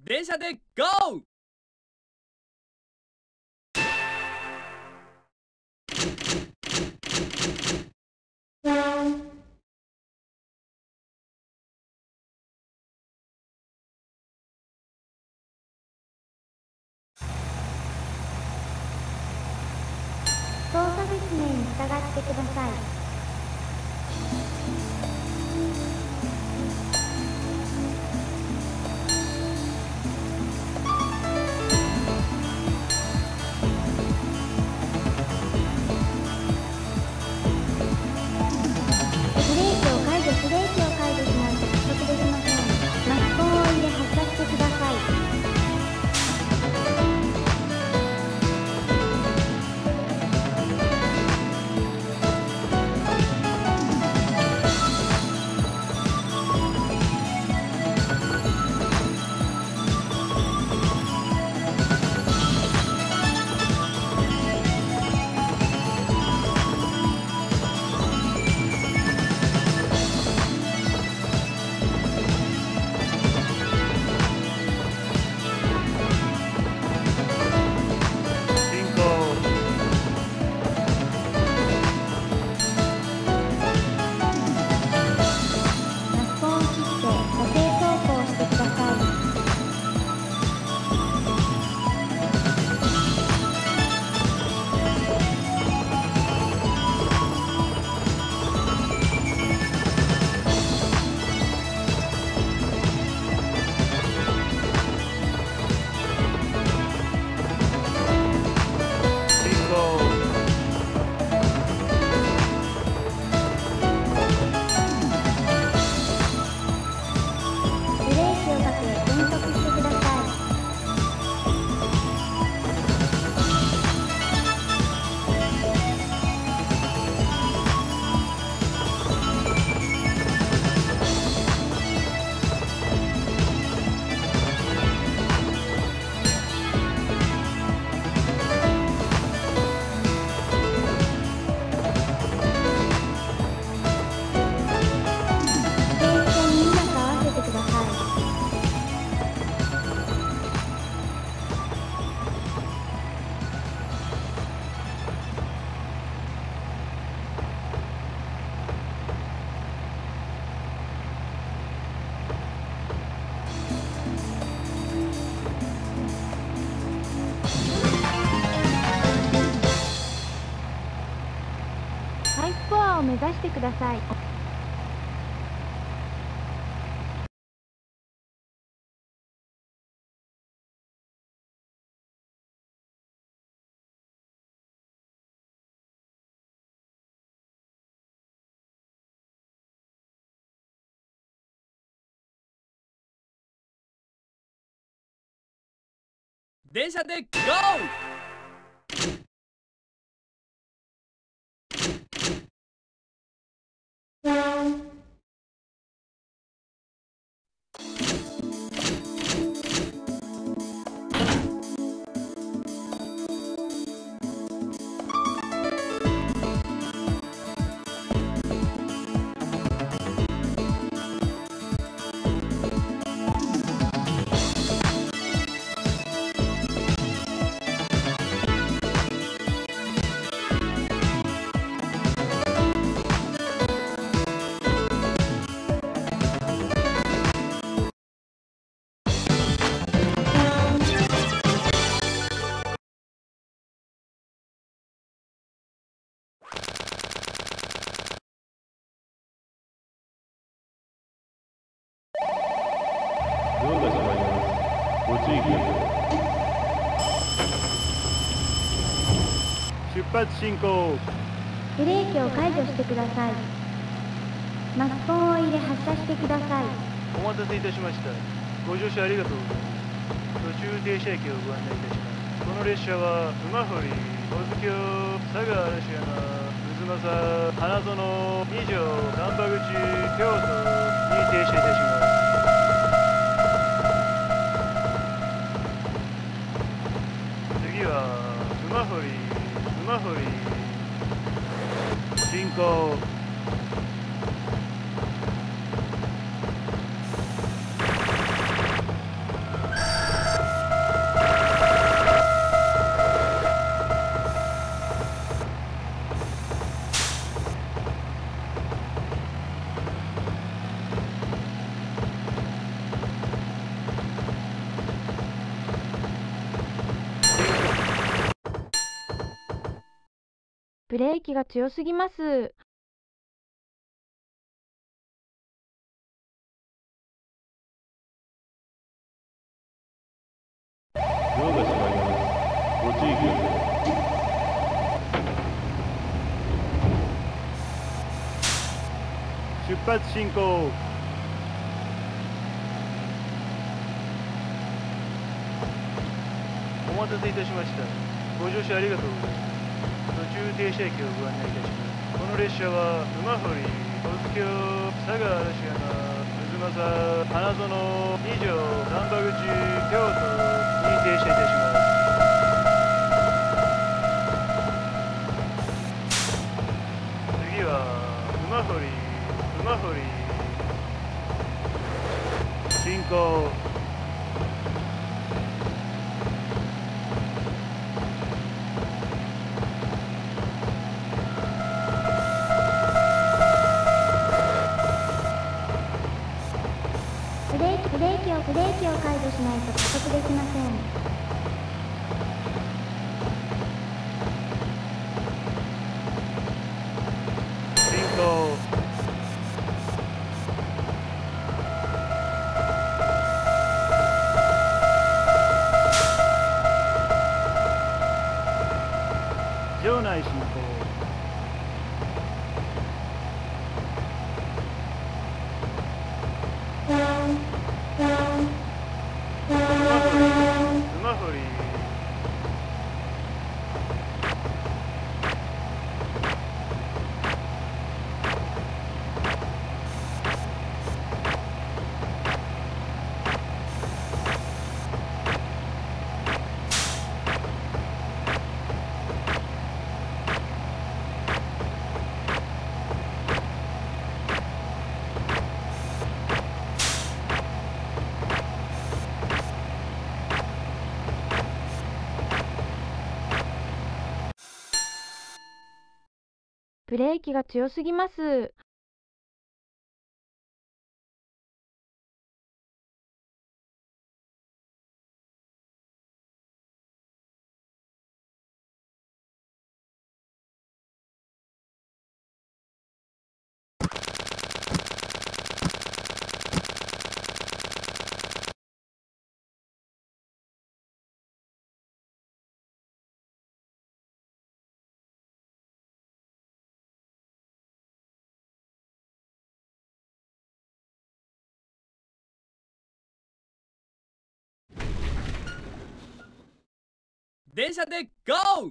電車でゴー。 操作説明に従ってください。ブレーキを解除しないと加速できません。マスコンを入れ発車してください。ハイスコアを目指してください。 電車でゴー。 ドアが閉まります。ご注意ください。出発進行。 ブレーキを解除してください。マスコンを入れ発車してください。 お待たせいたしました。ご乗車ありがとうございます。途中停車駅をご案内いたします。この列車は馬堀、小津京、佐賀嵐山、渦政、花園、二条、丹波口、京都に停車いたします。次は馬堀進行。 ブレーキが強すぎます。 ドアが閉まります。ご注意ください。 出発進行。お待たせいたしました。ご乗車ありがとうございます。途中停車駅をご案内いたします。この列車は馬堀、小津京、佐賀嵐山、渦政、花園、以上、丹波口、京都に停車いたします。次は馬堀、馬堀、進行。 ブレーキを解除しないと加速できません。 進行。場内進行。馬堀。 ブレーキが強すぎます。 電車で GO!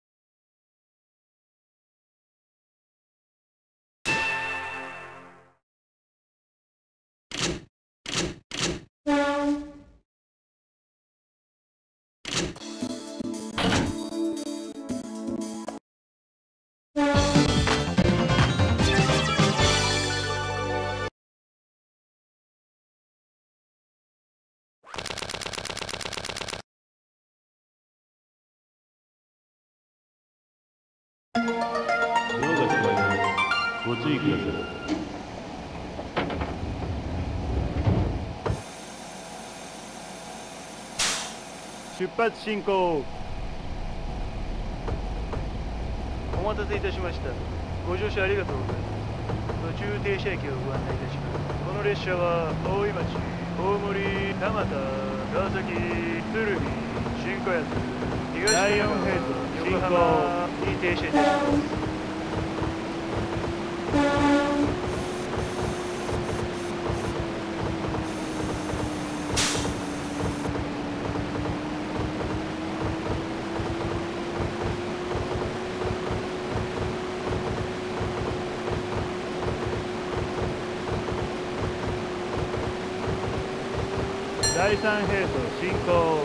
ドアが閉まります。ご注意ください。 出発進行。お待たせいたしました。ご乗車ありがとうございます。途中停車駅をご案内いたします。この列車は大井町、大森、田俣、川崎、鶴見、新小安、東第4フェーズ、横浜に停車いたします。第3フェーズ進行。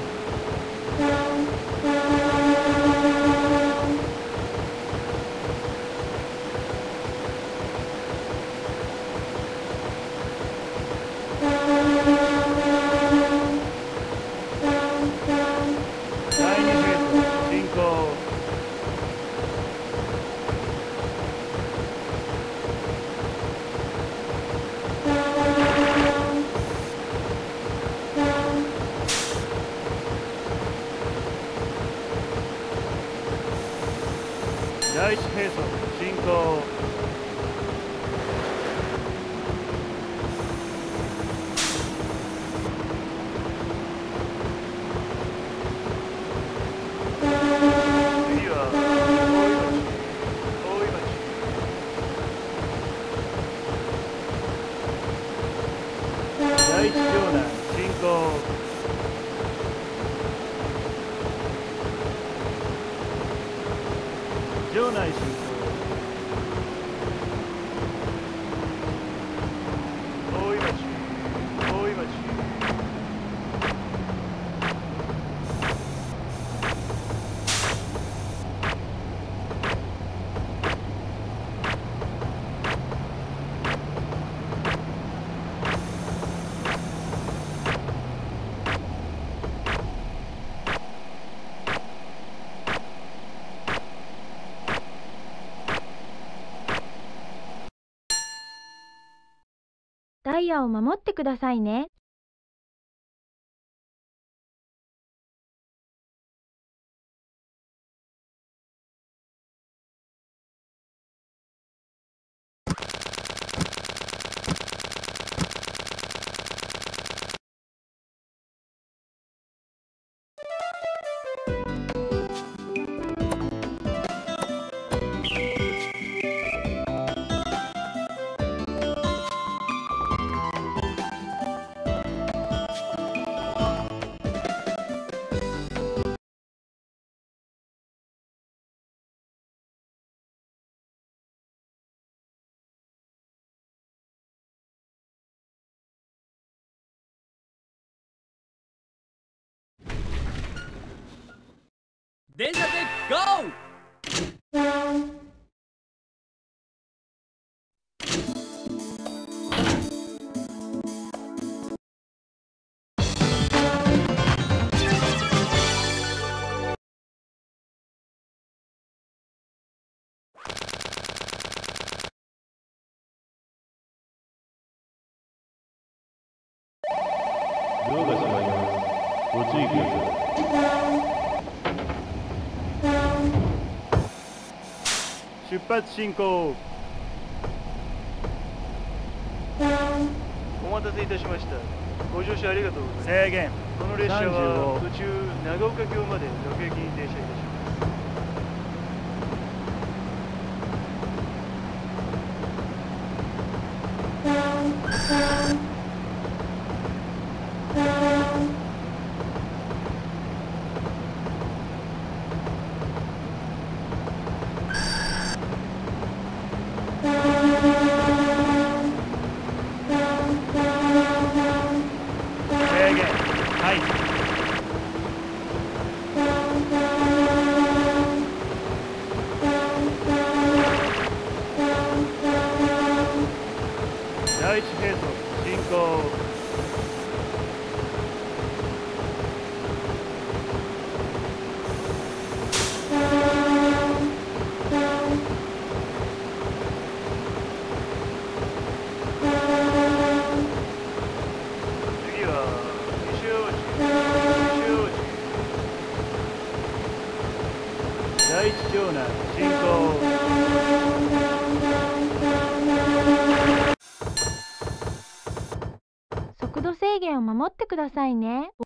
第2フェーズ進行。 第一並走進行。次は大井町。第一城南進行。城内進行。大井町大井町。 ダイヤを守ってくださいね。 電車で GO! ドアが閉まります。ご注意ください。 出発進行。お待たせいたしました。ご乗車ありがとうございます。制限。この列車は途中長岡京まで各駅に停車いたします。制限。はい。第一並走進行。次は西大路。第一城南進行。 速度制限を守ってくださいね。